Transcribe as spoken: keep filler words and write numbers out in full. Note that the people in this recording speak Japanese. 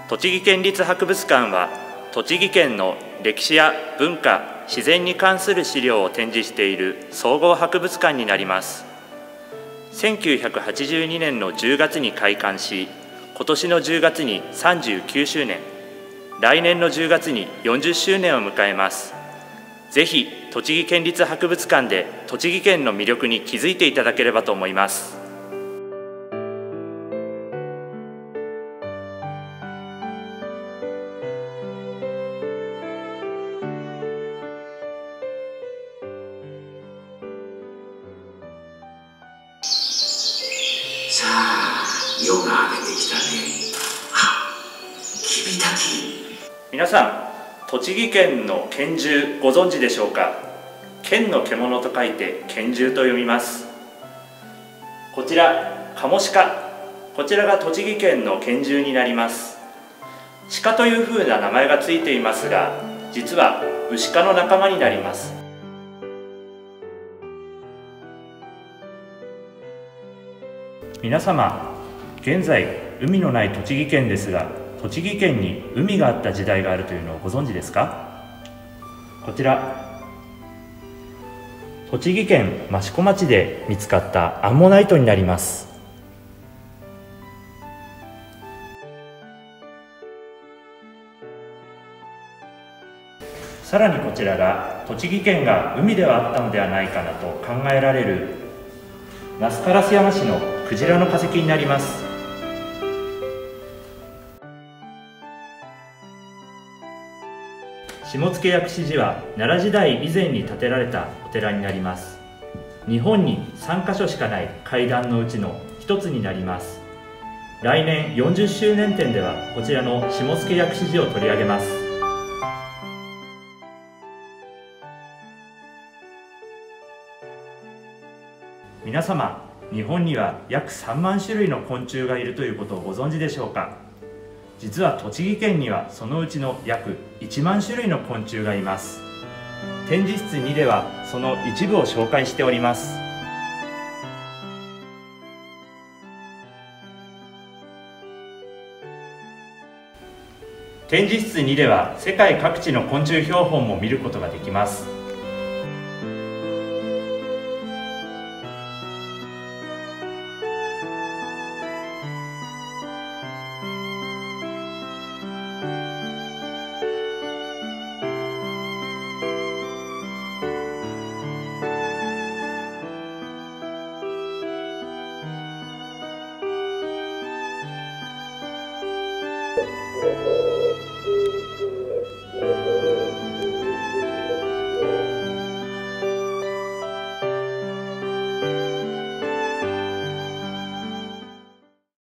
栃木県立博物館は栃木県の歴史や文化、自然に関する資料を展示している総合博物館になります。せんきゅうひゃくはちじゅうにねんのじゅうがつに開館し、今年のじゅうがつにさんじゅうきゅうしゅうねん、来年のじゅうがつによんじゅっしゅうねんを迎えます。ぜひ栃木県立博物館で栃木県の魅力に気づいていただければと思います。 さあ、夜が明けてきたね。あ、キビタキ。 皆さん、栃木県の県獣ご存知でしょうか。県の獣と書いて県獣と読みます。こちらカモシカ、こちらが栃木県の県獣になります。鹿というふうな名前がついていますが、実はウシ科の仲間になります。皆様、現在海のない栃木県ですが、栃木県に海があった時代があるというのをご存知ですか。こちら栃木県益子町で見つかったアンモナイトになります。さらにこちらが栃木県が海ではあったのではないかなと考えられる那須烏山市のクジラの化石になります。下野薬師寺は奈良時代以前に建てられたお寺になります。日本にさんかしょしかない階段のうちの一つになります。来年よんじゅっしゅうねん展ではこちらの下野薬師寺を取り上げます。皆様、日本には約さんまんしゅるいの昆虫がいるということをご存知でしょうか。実は栃木県にはそのうちの約いちまんしゅるいの昆虫がいます。展示室にではその一部を紹介しております。展示室にでは世界各地の昆虫標本も見ることができます。